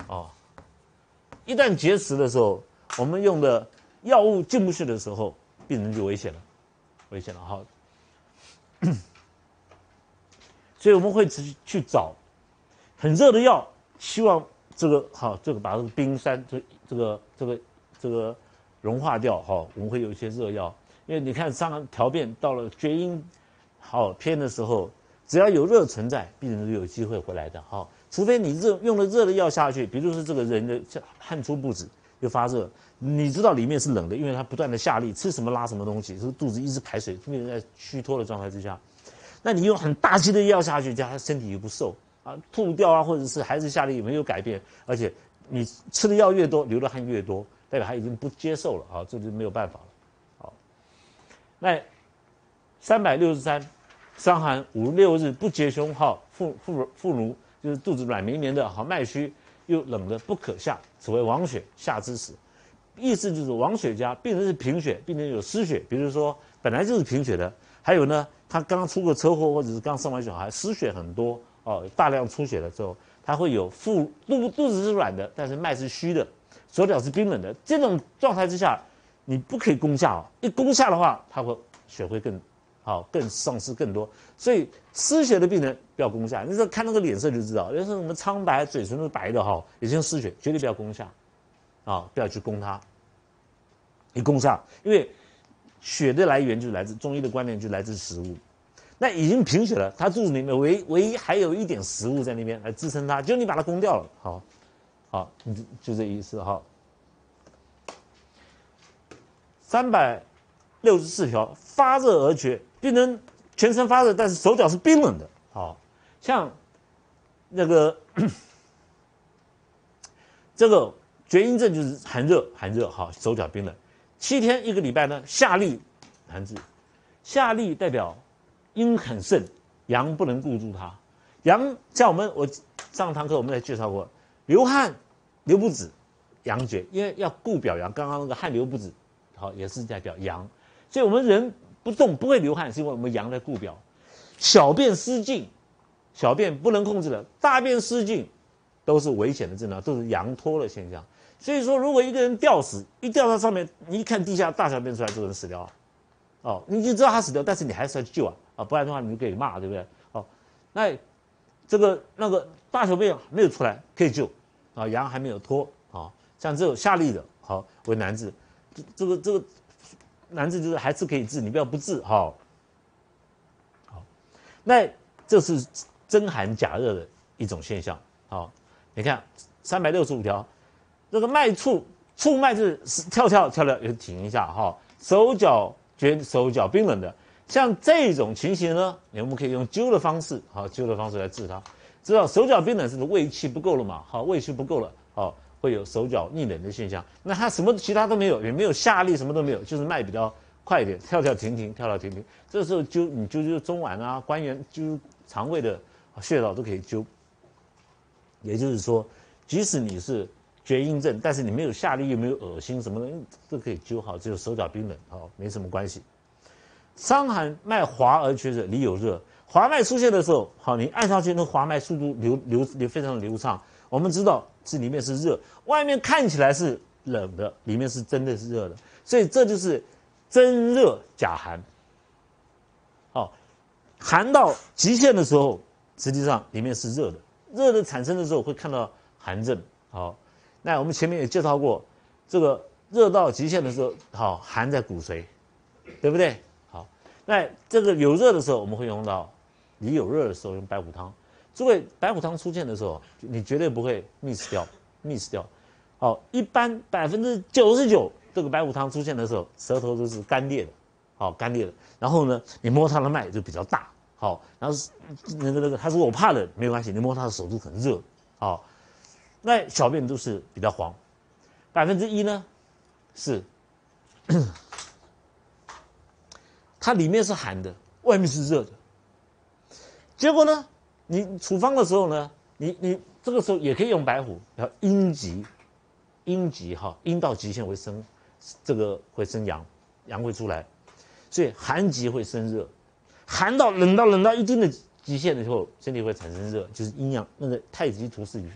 哦，一旦结石的时候，我们用的药物进不去的时候，病人就危险了，危险了哈。所以我们会去找很热的药，希望这个把这个冰山这个融化掉哈。我们会有一些热药，因为你看上条变到了厥阴偏的时候，只要有热存在，病人就有机会回来的哈。除非你用了热的药下去，比如说这个人的汗出不止，又发热，你知道里面是冷的，因为他不断的下力，吃什么拉什么东西，这个肚子一直排水，病人在虚脱的状态之下，那你用很大剂的药下去，叫他身体又不受啊，吐掉啊，或者是还是下力没有改变，而且你吃的药越多，流的汗越多，代表他已经不接受了啊，这就没有办法了。好，那363，伤寒5、6日不结胸，腹奴就是肚子软绵绵的，脉虚又冷的不可下，此为亡血，下之死。意思就是亡血加病人是贫血，病人有失血，比如说本来就是贫血的，还有呢，他刚出过车祸或者是刚生完小孩，失血很多大量出血了之后，他会有肚子是软的，但是脉是虚的，手脚是冰冷的。这种状态之下，你不可以攻下一攻下的话，他会血会更丧失更多。所以失血的病人不要攻下，你说看那个脸色就知道，有时候什么苍白，嘴唇是白的已经失血，绝对不要攻下不要去攻它。一攻下，因为血的来源就来自中医的观念，就来自食物。那已经贫血了，他肚子里面唯一还有一点食物在那边来支撑他，就你把它攻掉了，好，你就这意思364条，发热而厥，病人全身发热，但是手脚是冰冷的，像那个这个厥阴症就是寒热，手脚冰冷。7天1个礼拜呢，下利寒滞，下利代表阴很盛，阳不能固住它。阳像我上堂课我们也介绍过，流汗流不止，阳厥，因为要固表阳。刚刚那个汗流不止，也是代表阳。所以我们人不动不会流汗，是因为我们阳在固表。小便失禁，小便不能控制了，大便失禁，都是危险的症状，都是阳脱的现象。所以说，如果一个人吊死，一吊到上面，你一看地下大小便出来，这个人死掉了，你就知道他死掉，但是你还是要去救不然的话你就可以骂，对不对？那这个那个大小便没有出来，可以救阳还没有脱像这种下利的为难治，这个难治就是还是可以治，你不要不治那这是真寒假热的一种现象你看365条。这个脉触脉是跳也停一下手脚冰冷的，像这种情形呢，我们可以用灸的方式灸的方式来治它。知道手脚冰冷是胃气不够了嘛胃气不够了会有手脚逆冷的现象。那它什么其他都没有，也没有下利，什么都没有，就是脉比较快一点，跳停停。这时候你灸中脘啊、关元、灸肠胃的穴道都可以灸。也就是说，即使你是厥阴症，但是你没有下利，又没有恶心什么的，都可以灸好，只有手脚冰冷没什么关系。伤寒脉滑而缺者，里有热。滑脉出现的时候，你按上去，那滑脉速度流非常流畅。我们知道这里面是热，外面看起来是冷的，里面是真的是热的，所以这就是真热假寒。寒到极限的时候，实际上里面是热的，热的产生的时候会看到寒症。那我们前面也介绍过，这个热到极限的时候，寒在骨髓，对不对？那这个有热的时候，我们会用到里有热的时候用白虎汤。诸位，白虎汤出现的时候，你绝对不会 miss 掉。一般99%这个白虎汤出现的时候，舌头都是干裂的，干裂的。然后呢，你摸它的脉就比较大，然后那个他说我怕冷，没关系，你摸他的手就很热，那小便都是比较黄，1%呢是它里面是寒的，外面是热的。结果呢，你处方的时候呢，你这个时候也可以用白虎，要阴极阴到极限会生，这个会生阳会出来，所以寒极会生热，寒到冷到一定的极限的时候，身体会产生热，就是阴阳那个太极图式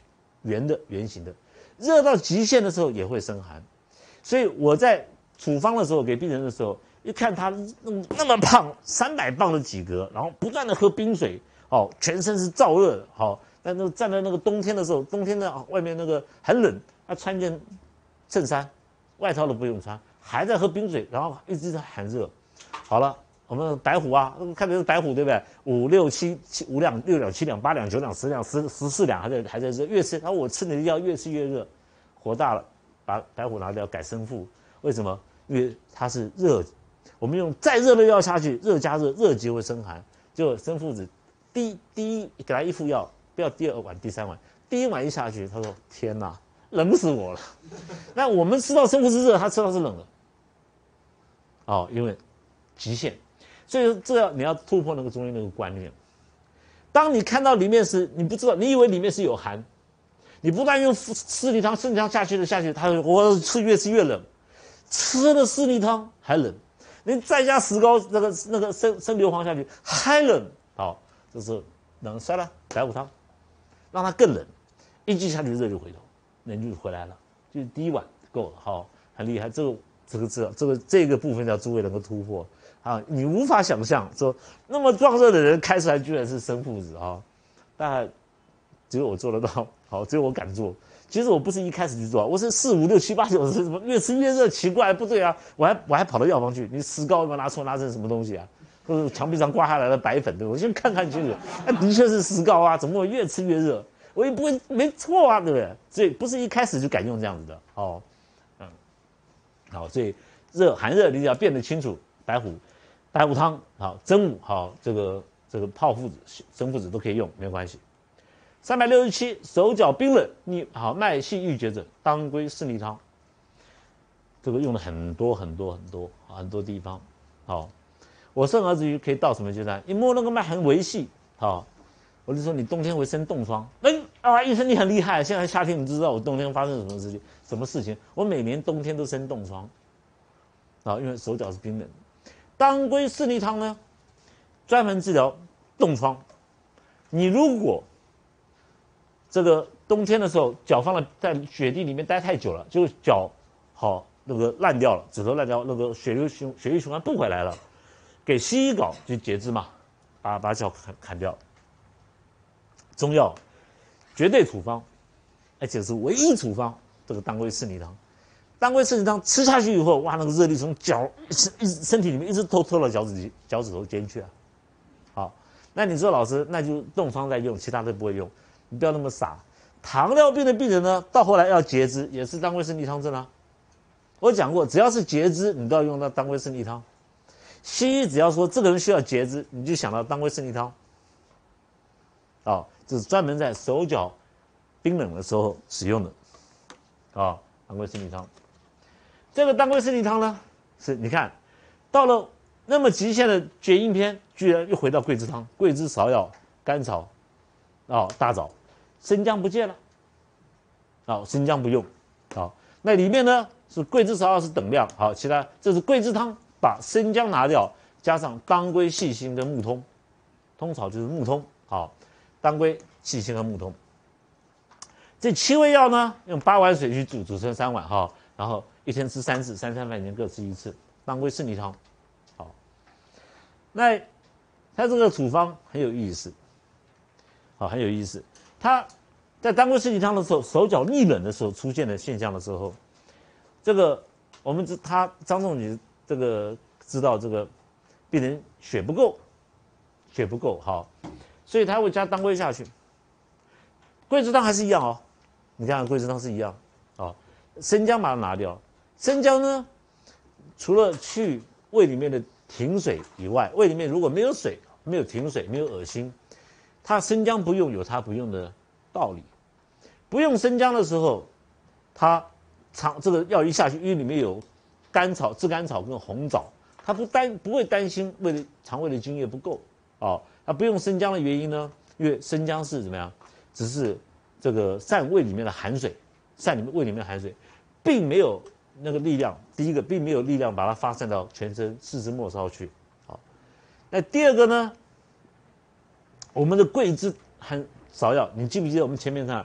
圆的、圆形的。热到极限的时候也会生寒，所以我在处方的时候给病人的时候，一看他那么胖，300磅的体格，然后不断的喝冰水，哦，全身是燥热的，好、哦，但那站在那个冬天的时候，冬天的外面那个很冷，他穿件衬衫，外套都不用穿，还在喝冰水，然后一直在喊热。好了，我们白虎啊，看的是白虎对不对？5、6、7、5两、6两、7两、8两、9两、10两、14两，还在热，越吃，然后我吃你的药越吃越热，火大了，把白虎拿掉改生附，为什么？因为它是热，我们用再热的药下去，热加热，热极会生寒，就生附子，第一给他一副药，不要第2碗、第3碗，第1碗一下去，他说天哪，冷死我了。那我们吃到生附是热，他吃到是冷的，哦，因为极限。所以你要突破那个中医那个观念。当你看到里面是你不知道，你以为里面是有寒，你不但用四逆汤下去，他我越吃越冷，吃了四逆汤还冷，你再加石膏那个生硫磺下去还冷，好，这是冷算了，白虎汤，让它更冷，一剂下去热就回头，人就回来了，就第1碗够了，好，很厉害，这个部分叫诸位能够突破。啊，你无法想象说那么壮热的人开出来居然是生附子啊！大概只有我做得到，好，只有我敢做。其实我不是一开始就做，我是4、5、6、7、8、9，什么越吃越热，奇怪，不对啊！我还跑到药房去，你石膏有没有拿成什么东西啊？或者墙壁上挂下来的白粉，对不对？我先看看清楚，那的确是石膏啊，怎么会越吃越热？我也不会没错啊，对不对？所以不是一开始就敢用这样子的哦，好，所以寒热你要辨得清楚，白虎汤好，真武好，这个泡附子、生附子都可以用，没有关系。367，手脚冰冷，你好脉细郁结者，当归四逆汤。这个用了很多地方。好，我生儿子鱼可以到什么阶段？一摸那个脉很微细，好，我就说你冬天会生冻疮。医生你很厉害，现在夏天你知道我冬天发生什么事情？我每年冬天都生冻疮，啊，因为手脚是冰冷。当归四逆汤呢，专门治疗冻疮。你如果这个冬天的时候脚放了在雪地里面待太久了，就脚好那个烂掉了，指头烂掉，那个血液循环不回来了，给西医搞就截肢嘛，把脚砍掉。中药绝对处方，而且是唯一处方，这个当归四逆汤。当归四逆汤吃下去以后，哇，那个热力从身体里面一直透到脚趾头间去啊。好，那你说老师，那就冻疮在用，其他都不会用，你不要那么傻。糖尿病的病人呢，到后来要截肢，也是当归四逆汤症啊。我讲过，只要是截肢，你都要用到当归四逆汤。西医只要说这个人需要截肢，你就想到当归四逆汤。哦，这是专门在手脚冰冷的时候使用的，啊，当归四逆汤。这个当归四逆汤呢，是你看到了那么极限的厥阴篇，居然又回到桂枝汤，桂枝、芍药、甘草，大枣，生姜不见了，生姜不用，那里面呢是桂枝、芍药是等量，好，其他这是桂枝汤，把生姜拿掉，加上当归、细辛跟木通，通草就是木通，好，当归、细辛和木通。这7味药呢，用8碗水去煮成3碗，哈，然后一天吃3次，3餐饭前各吃1次，当归四逆汤。好，那它这个处方很有意思，好，很有意思。它在当归四逆汤的时候，手脚逆冷的时候出现的现象的时候，这个我们张仲景这个知道这个病人血不够，好，所以他会加当归下去。桂枝汤还是一样哦，你看桂枝汤是一样，生姜把它拿掉，生姜呢，除了去胃里面的停水以外，胃里面如果没有水、没有停水、没有恶心，它生姜不用有它不用的道理。不用生姜的时候，它这个药一下去，因为里面有甘草、炙甘草跟红枣，它不会担心肠胃的津液不够它不用生姜的原因呢，因为生姜是怎么样，只是这个散胃里面的寒水，胃里面的寒水，并没有那个力量。第一个，并没有力量把它发散到全身四肢末梢去。好，那第二个呢，我们的桂枝和芍药，你记不记得我们前面看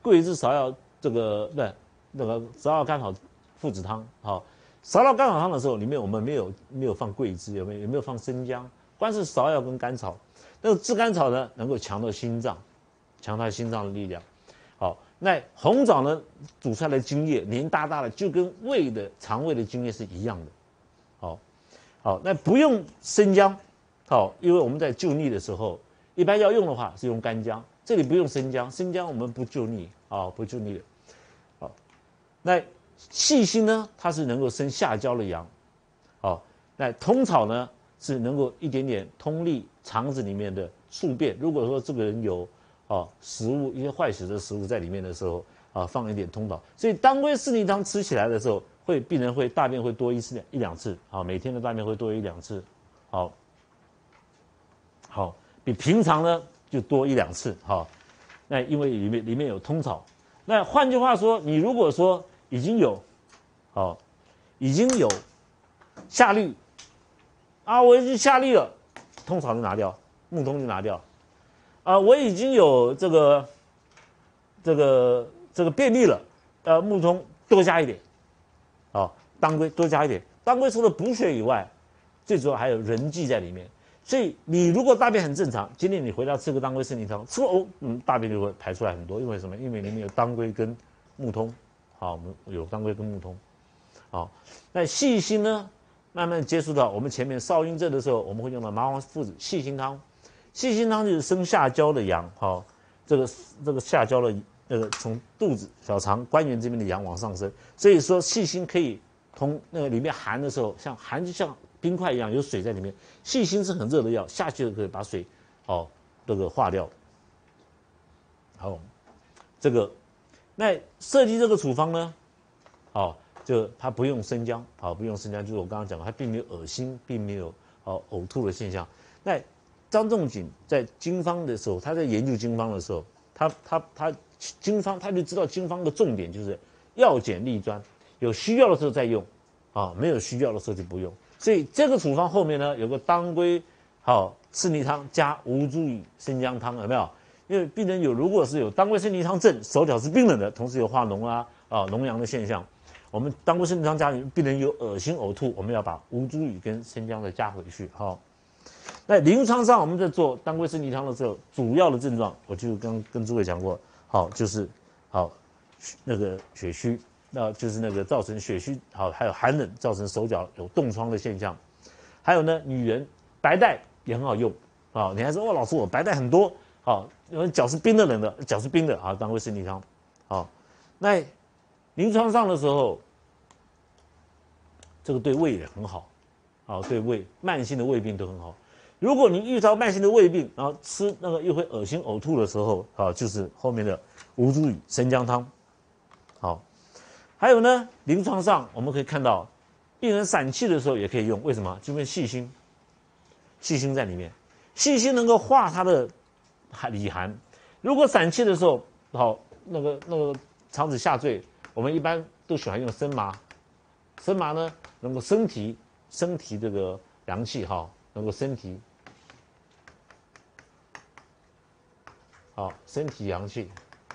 桂枝芍药这个不那个芍药甘草附子汤，好，芍药甘草汤的时候，里面我们没有放桂枝，有没有放生姜？光是芍药跟甘草，那个炙甘草呢，能够强到心脏，强它心脏的力量。好，那红枣呢，煮出来的精液黏哒哒的，就跟胃的肠胃的精液是一样的。好，那不用生姜，好，因为我们在救逆的时候，一般要用的话是用干姜，这里不用生姜，生姜我们不救逆，不救逆的。好，那细辛呢，它是能够生下焦的阳，好，那通草呢是能够一点点通利肠子里面的宿便。如果说这个人有食物一些坏死的食物在里面的时候，放一点通草，所以当归四逆汤吃起来的时候，病人会大便会多一两次，每天的大便会多1-2次，好，比平常呢就多1-2次，那因为里面有通草。那换句话说，你如果说已经有下痢我已经下痢了，通草就拿掉，木通就拿掉，我已经有这个便秘了，木通多加一点。当归多加一点，当归除了补血以外，最主要还有人剂在里面。所以你如果大便很正常，今天你回家吃个当归四逆汤，吃了大便就会排出来很多。因为什么？因为里面有当归跟木通，我们有当归跟木通。那细辛呢，慢慢接触到我们前面少阴症的时候，我们会用到麻黄附子细辛汤。细辛汤就是生下焦的阳，这个下焦的从肚子、小肠、关元这边的阳往上升，所以说细辛可以从那个里面寒的时候，寒就像冰块一样，有水在里面。细辛是很热的药，下去就可以把水这个化掉。好，那设计这个处方呢，就它不用生姜，不用生姜，就是我刚刚讲的，它并没有恶心，并没有呕吐的现象。那张仲景在经方的时候，他在研究经方的时候，他经方他就知道经方的重点就是药简利专，有需要的时候再用，没有需要的时候就不用。所以这个处方后面呢有个当归四逆汤加吴茱萸生姜汤，有没有？因为病人如果是有当归四逆汤症，手脚是冰冷的，同时有化脓脓阳的现象，我们当归四逆汤加病人有恶心呕吐，我们要把吴茱萸跟生姜再加回去。那临床上我们在做当归四逆汤的时候，主要的症状我就刚跟诸位讲过，就是那个血虚，就是那个造成血虚，还有寒冷，造成手脚有冻疮的现象。还有呢，女人白带也很好用，你还说老师我白带很多，因为脚是冰的冷的，脚是冰的，当归四逆汤。那临床上的时候，这个对胃也很好，对胃慢性的胃病都很好。如果你遇到慢性的胃病，然后吃那个又会恶心呕吐的时候，就是后面的吴茱萸生姜汤。还有呢，临床上我们可以看到，病人散气的时候也可以用，为什么？就因为细辛在里面，细辛能够化它的里寒。如果散气的时候，那个肠子下坠，我们一般都喜欢用生麻。生麻呢，能够升提这个阳气，能够升提，升提阳气，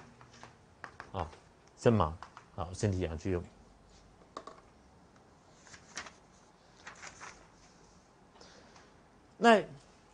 生麻，升提阳气用。那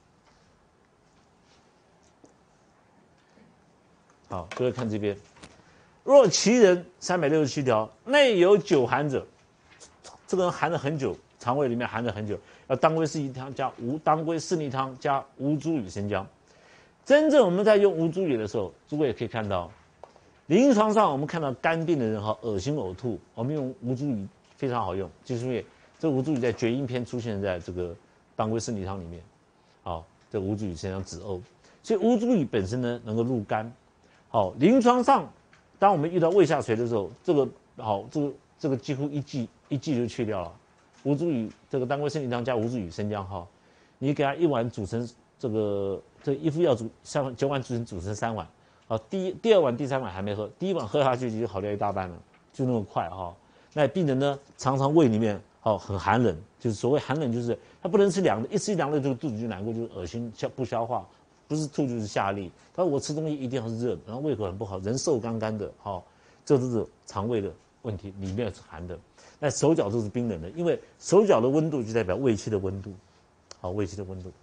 各位看这边，若其人367条，内有久寒者，这个人寒了很久，肠胃里面寒了很久，要当归四逆汤加当归四逆汤加吴茱萸生姜。真正我们在用吴茱萸的时候，诸位也可以看到，临床上我们看到肝病的人恶心呕吐，我们用吴茱萸非常好用，就是因为这吴茱萸在厥阴篇出现在这个当归四逆汤里面，这吴茱萸生姜止呕，所以吴茱萸本身呢能够入肝。临床上，当我们遇到胃下垂的时候，这个几乎一剂就去掉了。吴茱萸这个当归四逆汤加吴茱萸生姜，你给他1碗煮成这一副药9碗煮成3碗，第2碗第3碗还没喝，第1碗喝下去就好掉一大半了，就那么快那病人呢常常胃里面很寒冷，就是所谓寒冷就是他不能吃凉的，一吃凉的这个肚子就难过，就是恶心不消化， 不是吐就是下痢。他说我吃东西一定要是热的，然后胃口很不好，人瘦干干的，这都是肠胃的问题，里面是寒的。那手脚都是冰冷的，因为手脚的温度就代表胃气的温度，胃气的温度。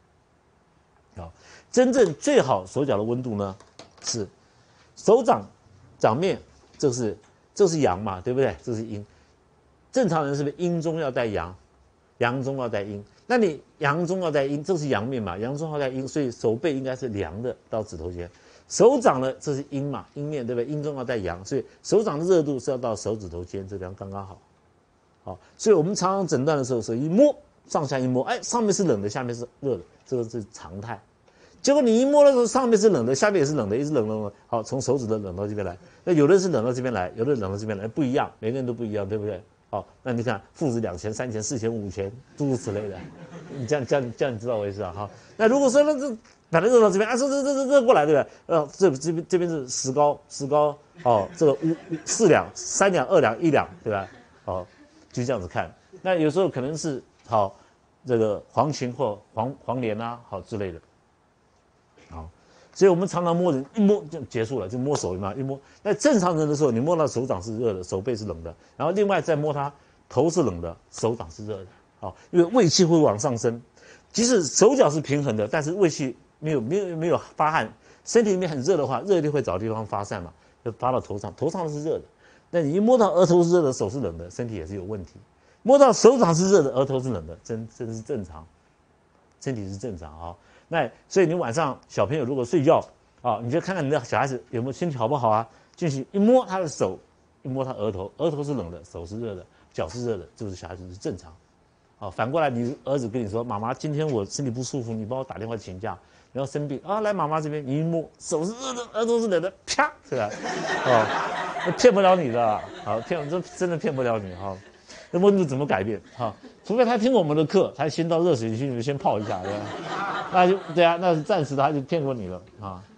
真正最好手脚的温度呢，是手掌面，这是阳嘛，对不对？这是阴。正常人是不是阴中要带阳，阳中要带阴？那你阳中要带阴，这是阳面嘛，阳中要带阴，所以手背应该是凉的到指头尖。手掌呢，这是阴嘛，阴面对不对？阴中要带阳，所以手掌的热度是要到手指头尖这边刚刚好。所以我们常常诊断的时候，手一摸上下一摸，上面是冷的，下面是热的，这个是常态。结果你一摸的时候，上面是冷的，下面也是冷的，一直冷。好，从手指的冷到这边来。那有的人是冷到这边来，有的人冷到这边来，不一样，每个人都不一样，对不对？好，那你看父子2钱、3钱、4钱、5钱，诸如此类的，你这样你知道我意思啊？好，那如果说那这把它热到这边热过来，对不对？这边是石膏，这个4两、3两、2两、1两，对吧？就这样子看。那有时候可能是这个黄芩或黄连啊，之类的。所以我们常常摸人一摸就结束了，就摸手嘛，一摸。那正常人的时候，你摸到手掌是热的，手背是冷的，然后另外再摸它头是冷的，手掌是热的。因为胃气会往上升，即使手脚是平衡的，但是胃气没有发汗，身体里面很热的话，热力会找地方发散嘛，就发到头上，头上是热的。那你一摸到额头是热的，手是冷的，身体也是有问题。摸到手掌是热的，额头是冷的，真是正常，身体是正常。那所以你晚上小朋友如果睡觉你就看看你的小孩子有没有身体好不好啊？进去一摸他的手，一摸他额头是冷的，手是热的，脚是热的，就是小孩子是正常。反过来你儿子跟你说，妈妈今天我身体不舒服，你帮我打电话请假，然后生病来妈妈这边，你一摸手是热的，额头是冷的，啪，是吧？骗不了你的，真的骗不了你那温度怎么改变？除非他听我们的课，他先到热水器里面先泡一下，对吧？那就对啊，那是暂时的，他就骗过你了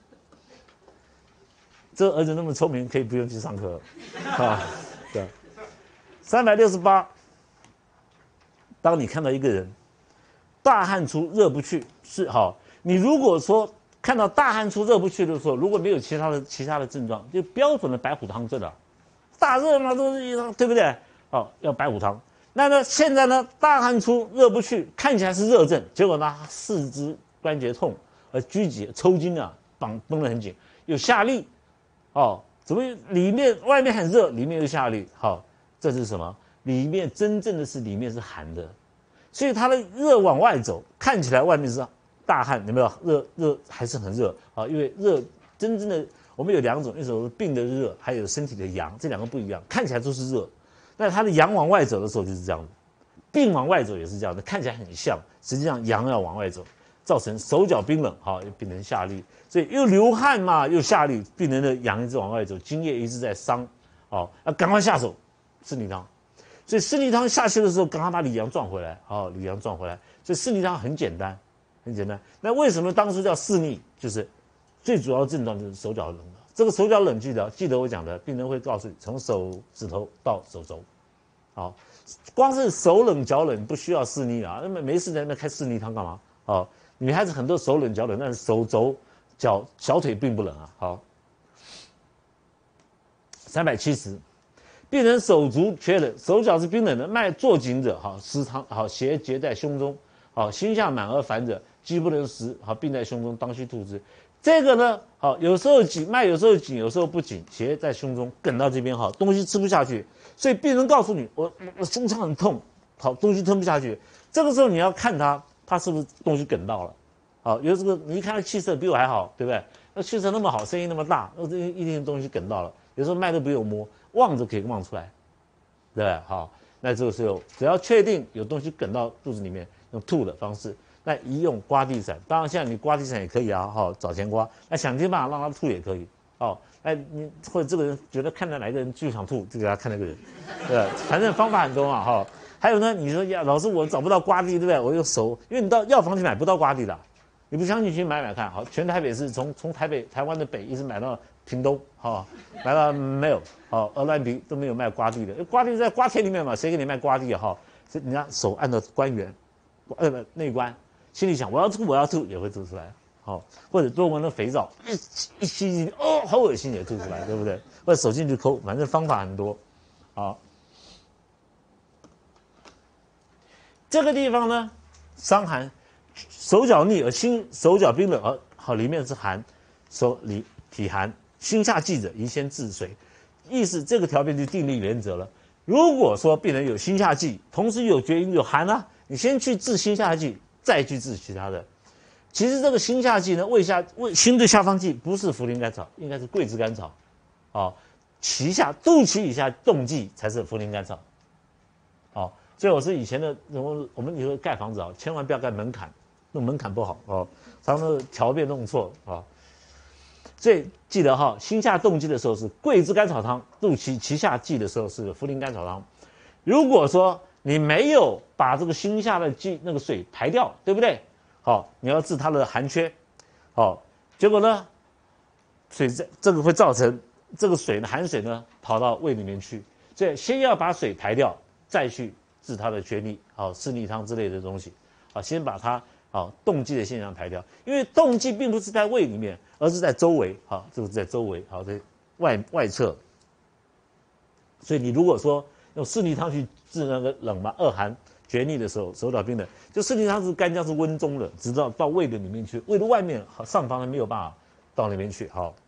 这儿子那么聪明，可以不用去上课对。368，当你看到一个人大汗出热不去，你如果说看到大汗出热不去的时候，如果没有其他的症状，就标准的白虎汤症了。大热嘛，都是对不对？要白虎汤。那现在呢，大汗出热不去，看起来是热症，结果呢四肢关节痛，拘结抽筋啊，绷得很紧，有下痢，怎么外面很热，里面又下痢？这是什么？里面真正的是里面是寒的，所以它的热往外走，看起来外面是大汗，有没有？热还是很热因为热真正的我们有2种，一种是病的热，还有身体的阳，这2个不一样，看起来都是热。那它的阳往外走的时候就是这样的，病往外走也是这样的，看起来很像，实际上阳要往外走，造成手脚冰冷，病人下痢，所以又流汗嘛，又下痢，病人的阳一直往外走，津液一直在伤，要赶快下手，四逆汤。所以四逆汤下去的时候，赶快把里阳撞回来，里阳撞回来。所以四逆汤很简单，很简单。那为什么当初叫四逆？就是最主要的症状就是手脚冷了。这个手脚冷记得我讲的，病人会告诉你，从手指头到手肘，光是手冷脚冷不需要四逆啊，那么没事在那边开四逆汤干嘛？女孩子很多手冷脚冷，但是手肘小腿并不冷啊。370，病人手足缺冷，手脚是冰冷的，脉坐紧者，湿汤，邪结在胸中，心下满而烦者，饥不能食，病在胸中，当须吐之。这个呢，有时候紧，脉有时候紧，有时候不紧，邪在胸中，梗到这边，东西吃不下去，所以病人告诉你，我胸腔很痛，东西吞不下去，这个时候你要看他是不是东西梗到了，有这个你一看他气色比我还好，对不对？那气色那么好，声音那么大，一定东西梗到了，有时候脉都不用摸，望着可以望出来，对不对？那这个时候只要确定有东西梗到肚子里面，用吐的方式。那一用刮地散，当然现在你刮地散也可以找钱刮。那想尽办法让他吐也可以，你或者这个人觉得看到哪个人就想吐，就给他看那个人，对，反正方法很多嘛还有呢，你说呀，老师我找不到刮地，对不对？我用手，因为你到药房去买不到刮地的，你不相信去买看。全台北是从台湾的北一直买到屏东，买到没有，鹅銮鼻都没有卖刮地的，刮地在刮田里面嘛，谁给你卖刮地所以人家手按照关元，内关。心里想我要吐也会吐出来， 好，或者多闻的肥皂，一吸进去，哦，好恶心也吐出来，对不对？或者手进去抠，反正方法很多。好，这个地方呢，伤寒，手脚逆而心手脚冰冷而好，里面是寒，体寒，心下悸者，宜先治水。意思这个条件就定立原则了。如果说病人有心下悸，同时有厥阴有寒啊，你先去治心下悸，再去治其他的。其实这个心下悸呢，心的下方悸不是茯苓甘草，应该是桂枝甘草。哦，肚脐以下动悸才是茯苓甘草。哦，所以我是以前的我们以后盖房子啊，千万不要盖门槛，那门槛不好哦，常常条变弄错啊。所以记得哈，心下动悸的时候是桂枝甘草汤，肚脐下悸的时候是茯苓甘草汤。如果说你没有把这个心下的那个水排掉，对不对？好，你要治它的寒缺，好，结果呢，这个会造成这个水呢寒水呢跑到胃里面去，所以先要把水排掉，再去治它的厥逆，好，四逆汤之类的东西，好，先把它动悸的现象排掉，因为动悸并不是在胃里面，而是在周围，好，这个在周围，好，在外侧，所以你如果说用四逆汤去治那个冷嘛恶寒厥逆的时候，手脚冰冷，就四逆汤是干姜是温中的，直到胃的里面去，胃的外面和上方呢没有办法到那边去。好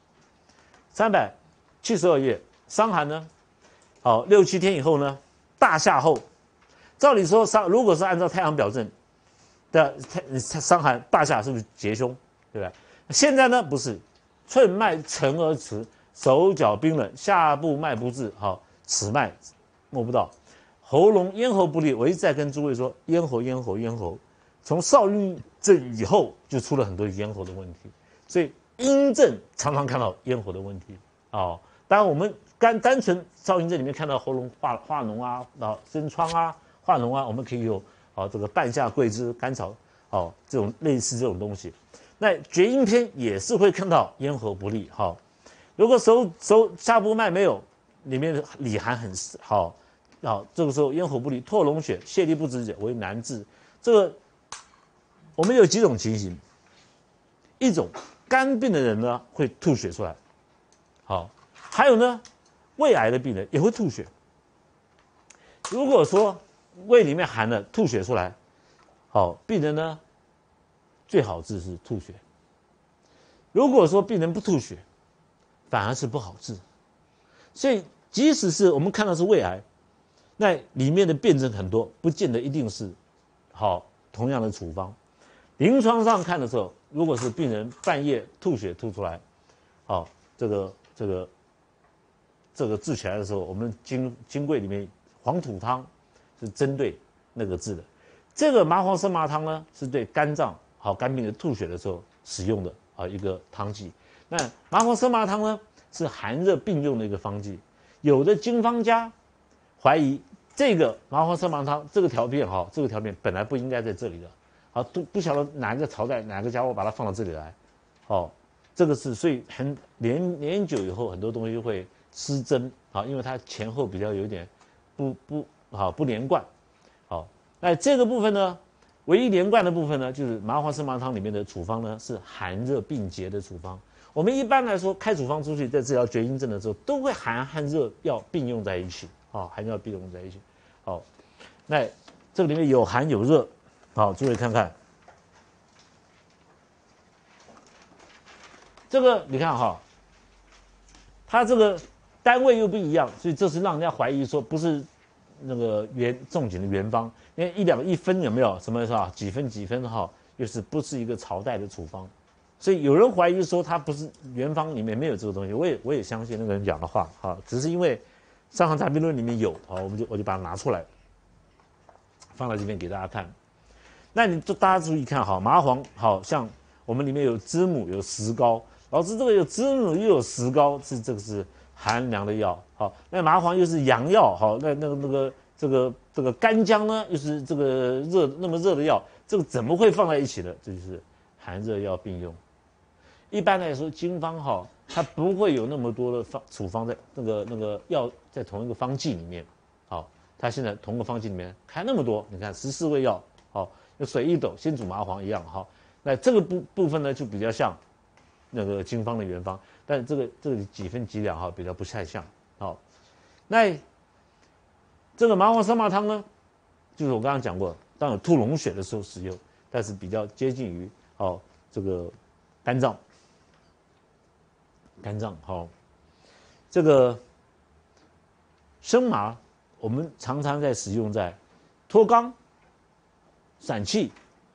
，372页，伤寒呢，好，6、7天以后呢，大夏后，照理说如果是按照太阳表证的伤寒，大夏是不是结胸，对不对？现在呢不是，寸脉沉而迟，手脚冰冷，下部脉不至，好，此脉摸不到。喉咙咽喉不利，我一直在跟诸位说咽喉，从少阴症以后就出了很多咽喉的问题，所以阴症常常看到咽喉的问题。哦，当然我们单纯少阴症里面看到喉咙化脓啊，生疮啊，化脓啊，我们可以有这个半夏桂枝甘草这种类似这种东西。那厥阴篇也是会看到咽喉不利。好，如果手下部脉没有，里面的里寒很好。好，这个时候咽喉不利、唾脓血、泻痢不止者为难治。这个我们有几种情形，一种肝病的人呢会吐血出来，好，还有呢胃癌的病人也会吐血。如果说胃里面寒了，吐血出来，好，病人呢最好治是吐血。如果说病人不吐血，反而是不好治。所以即使是我们看到是胃癌，那里面的辩证很多，不见得一定是同样的处方。临床上看的时候，如果是病人半夜吐血吐出来，这个治起来的时候，我们金匮里面黄土汤是针对那个治的。这个麻黄生麻汤呢，是对肝脏肝病的吐血的时候使用的一个汤剂。那麻黄生麻汤呢，是寒热并用的一个方剂。有的经方家怀疑这个麻黄生麻汤这个条片本来不应该在这里的，都不晓得哪一个朝代哪个家伙把它放到这里来，这个是所以年久以后很多东西会失真因为它前后比较有点不连贯，那这个部分呢，唯一连贯的部分呢，就是麻黄生麻汤里面的处方呢是寒热并结的处方。我们一般来说开处方出去，在治疗厥阴症的时候，都会寒和热药并用在一起，寒药并用在一起。好，那这个里面有寒有热，诸位看看，这个你看它这个单位又不一样，所以这是让人家怀疑说不是那个仲景的原方，因为1分有没有什么几分又是不是一个朝代的处方。所以有人怀疑说它不是原方里面没有这个东西，我也相信那个人讲的话，只是因为《伤寒杂病论》里面有，我就把它拿出来，放在这边给大家看。那大家注意看，麻黄像我们里面有知母有石膏，老师这个有知母又有石膏，这个是寒凉的药，那麻黄又是阳药，这个干姜呢又是这个那么热的药，这个怎么会放在一起的？这就是寒热药并用。一般来说，经方它不会有那么多的处方在那个药在同一个方剂里面，它现在同个方剂里面开那么多，你看14味药，用水1斗先煮麻黄一样， 那这个部分呢，就比较像那个经方的原方，但这个几分几两哈，比较不太像。好，那这个麻黄生麻汤呢，就是我刚刚讲过，当有吐脓血的时候使用，但是比较接近于这个肝脏好，这个生麻我们常常在使用在脱肛、散气，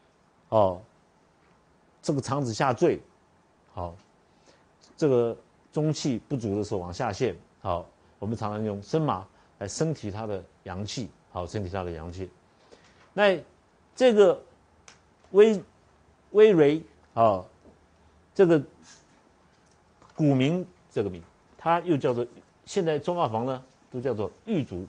这个肠子下坠，好，这个中气不足的时候往下陷，好，我们常常用生麻来升提它的阳气，好，升提它的阳气。那这个微蕤这个古名这个名，它又叫做现在中药房呢都叫做玉竹，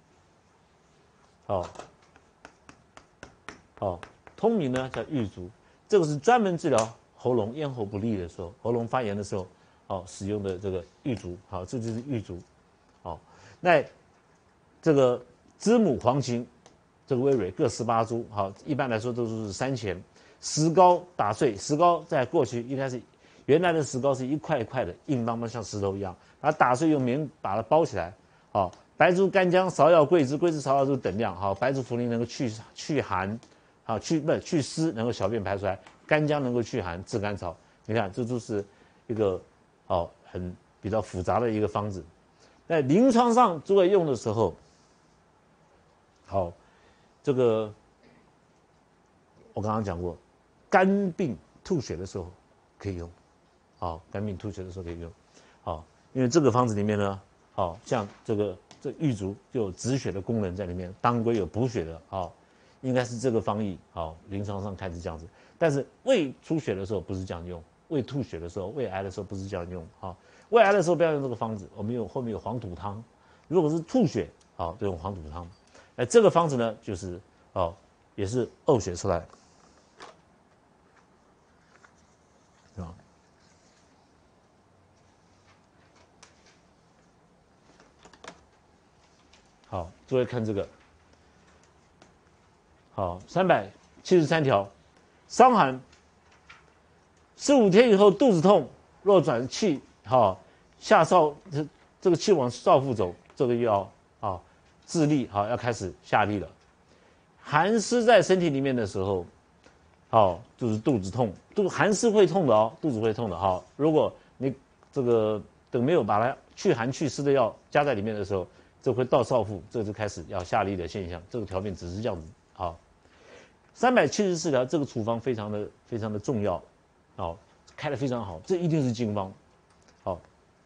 通名呢叫玉竹。这个是专门治疗喉咙咽喉不利的时候，喉咙发炎的时候，使用的这个玉竹，好，这就是玉竹，好，那这个知母、黄芩，这个微蕤各18株，好，一般来说都是3钱。石膏打碎，石膏在过去应该是原来的石膏是一块一块的，硬邦邦像石头一样，把它打碎用棉把它包起来，好，白术、干姜、芍药、桂枝、蕙芪、芍药都等量，好，白术、茯苓能够去寒。好，去湿，能够小便排出来；干姜能够去寒治甘草。你看，这就是一个很比较复杂的一个方子。在临床上诸位用的时候，好，这个我刚刚讲过，肝病吐血的时候可以用，好，肝病吐血的时候可以用，好，因为这个方子里面呢，好像这玉竹就有止血的功能在里面，当归有补血的，好。应该是这个方义，好，临床上开始这样子。但是胃出血的时候不是这样用，胃吐血的时候、胃癌的时候不是这样用，好，胃癌的时候不要用这个方子，我们后面有黄土汤。如果是吐血，好，就用黄土汤。这个方子呢，就是也是呕血出来，是吧？好，诸位看这个。好，373条，伤寒，15天以后肚子痛，若转气，下少这个气往少腹走，这个要自力，要开始下力了。寒湿在身体里面的时候，就是肚子痛，寒湿会痛的哦，肚子会痛的。如果你这个等没有把它去寒去湿的药加在里面的时候，这会到少腹，这就开始要下力的现象。这个条件只是这样子，好。374条，这个处方非常的重要，开得非常好，这一定是经方，好。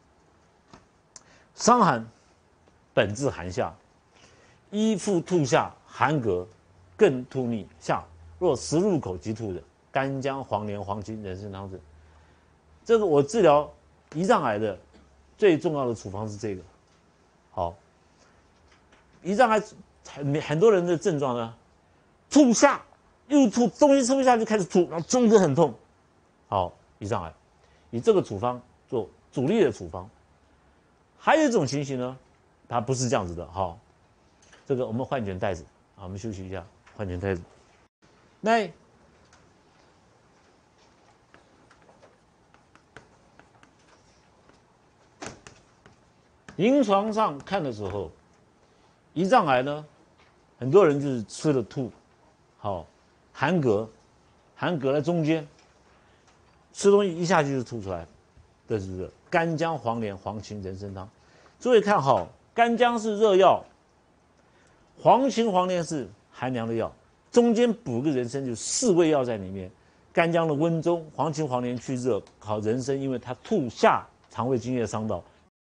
伤寒，本治寒下，依附吐下，寒膈，更吐逆下，若食入口即吐的，干姜、黄连、黄芩、人参汤子。这个我治疗胰脏癌的最重要的处方是这个，好。胰脏癌很多人的症状呢，吐下。又吐，东西吃不下就开始吐，然后中间很痛，好，胰脏癌，以这个处方做主力的处方。还有一种情形呢，它不是这样子的，这个我们换卷袋子，我们休息一下，换卷袋子。那临床上看的时候，胰脏癌呢，很多人就是吃了吐，寒膈在中间，吃东西一下去就吐出来，这是干姜、黄连、黄芩、人参汤。诸位看好，干姜是热药，黄芩、黄连是寒凉的药，中间补个人参，就4味药在里面。干姜的温中，黄芩、黄连去热，人参因为它吐下肠胃津液伤到，